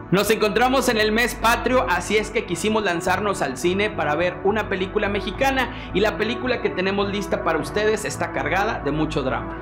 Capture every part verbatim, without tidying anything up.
Nos encontramos en el mes patrio, así es que quisimos lanzarnos al cine para ver una película mexicana, y la película que tenemos lista para ustedes está cargada de mucho drama.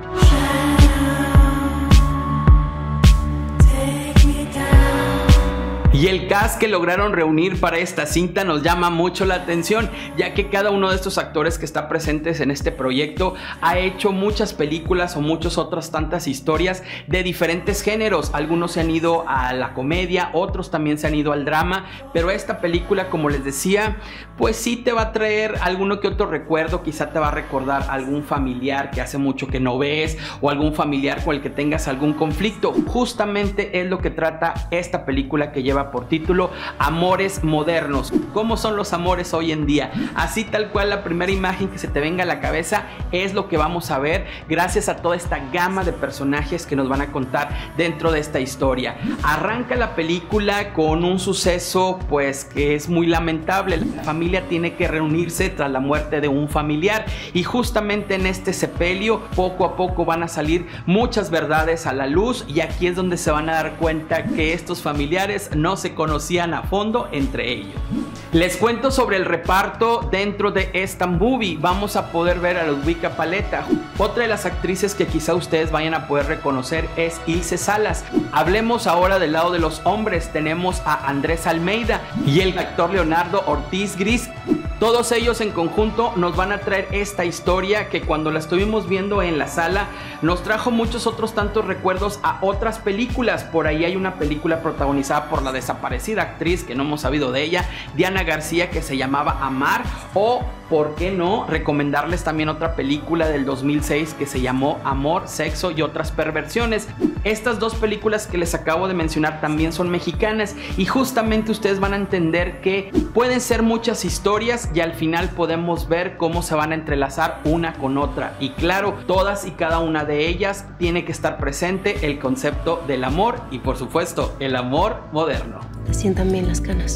Y el cast que lograron reunir para esta cinta nos llama mucho la atención, ya que cada uno de estos actores que está presentes en este proyecto ha hecho muchas películas o muchas otras tantas historias de diferentes géneros. Algunos se han ido a la comedia, otros también se han ido al drama, pero esta película, como les decía, pues sí te va a traer alguno que otro recuerdo. Quizá te va a recordar algún familiar que hace mucho que no ves, o algún familiar con el que tengas algún conflicto. Justamente es lo que trata esta película, que lleva por título Amores Modernos. ¿Cómo son los amores hoy en día? Así tal cual, la primera imagen que se te venga a la cabeza es lo que vamos a ver, gracias a toda esta gama de personajes que nos van a contar dentro de esta historia. Arranca la película con un suceso pues que es muy lamentable. La familia tiene que reunirse tras la muerte de un familiar, y justamente en este sepelio poco a poco van a salir muchas verdades a la luz, y aquí es donde se van a dar cuenta que estos familiares no se conocían a fondo entre ellos. Les cuento sobre el reparto dentro de esta movie. Vamos a poder ver a Ludwika Paleta. Otra de las actrices que quizá ustedes vayan a poder reconocer es Ilse Salas. Hablemos ahora del lado de los hombres. Tenemos a Andrés Almeida y el actor Leonardo Ortiz Gris. Todos ellos en conjunto nos van a traer esta historia que, cuando la estuvimos viendo en la sala, nos trajo muchos otros tantos recuerdos a otras películas. Por ahí hay una película protagonizada por la desaparecida actriz, que no hemos sabido de ella, Diana García, que se llamaba Amar, o por qué no recomendarles también otra película del dos mil seis que se llamó Amor, Sexo y Otras Perversiones. Estas dos películas que les acabo de mencionar también son mexicanas, y justamente ustedes van a entender que pueden ser muchas historias, y al final podemos ver cómo se van a entrelazar una con otra. Y claro, todas y cada una de ellas tiene que estar presente el concepto del amor, y por supuesto el amor moderno. Te sientan bien las canas.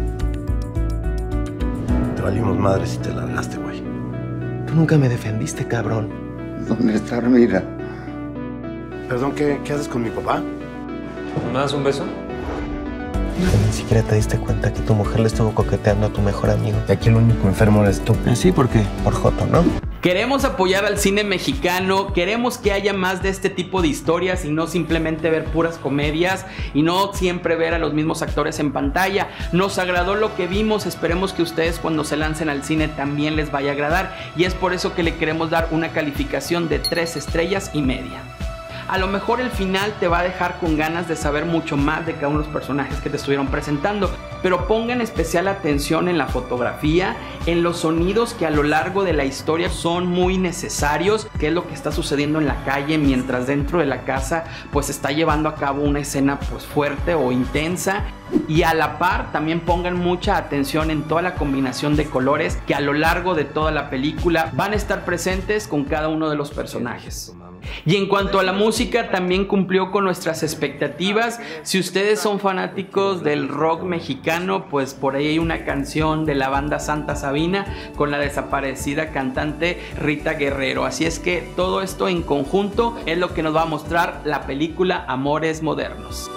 Te valimos madre si te largaste, güey. Tú nunca me defendiste, cabrón. ¿Dónde está Armida? Perdón, ¿qué, qué haces con mi papá? ¿Me das un beso? Ni siquiera te diste cuenta que tu mujer le estuvo coqueteando a tu mejor amigo. Y aquí el único enfermo eres tú. ¿Ah, sí? ¿Por qué? Por joto, ¿no? Queremos apoyar al cine mexicano, queremos que haya más de este tipo de historias y no simplemente ver puras comedias y no siempre ver a los mismos actores en pantalla. Nos agradó lo que vimos, esperemos que ustedes cuando se lancen al cine también les vaya a agradar, y es por eso que le queremos dar una calificación de tres estrellas y media. A lo mejor el final te va a dejar con ganas de saber mucho más de cada uno de los personajes que te estuvieron presentando, pero pongan especial atención en la fotografía, en los sonidos que a lo largo de la historia son muy necesarios, que es lo que está sucediendo en la calle mientras dentro de la casa pues está llevando a cabo una escena pues fuerte o intensa. Y a la par también pongan mucha atención en toda la combinación de colores que a lo largo de toda la película van a estar presentes con cada uno de los personajes. Y en cuanto a la música, también cumplió con nuestras expectativas. Si ustedes son fanáticos del rock mexicano, pues por ahí hay una canción de la banda Santa Sabina con la desaparecida cantante Rita Guerrero. Así es que todo esto en conjunto es lo que nos va a mostrar la película Amores Modernos.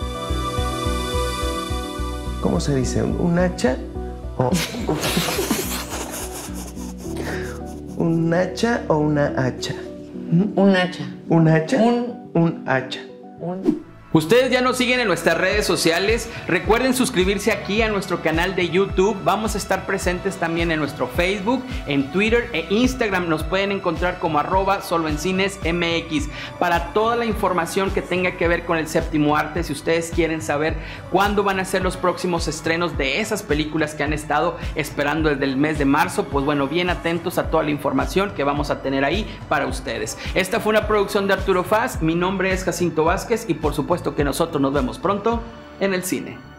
¿Cómo se dice? ¿Un hacha? ¿O un hacha o una hacha? Un hacha. ¿Un hacha? Un, un hacha. Un... Ustedes ya nos siguen en nuestras redes sociales. Recuerden suscribirse aquí a nuestro canal de YouTube. Vamos a estar presentes también en nuestro Facebook, en Twitter e Instagram. Nos pueden encontrar como arroba solo en cines M X. Para toda la información que tenga que ver con el séptimo arte, si ustedes quieren saber cuándo van a ser los próximos estrenos de esas películas que han estado esperando desde el mes de marzo, pues bueno, bien atentos a toda la información que vamos a tener ahí para ustedes. Esta fue una producción de Arturo Faz. Mi nombre es Jacinto Vázquez y por supuesto que nosotros nos vemos pronto en el cine.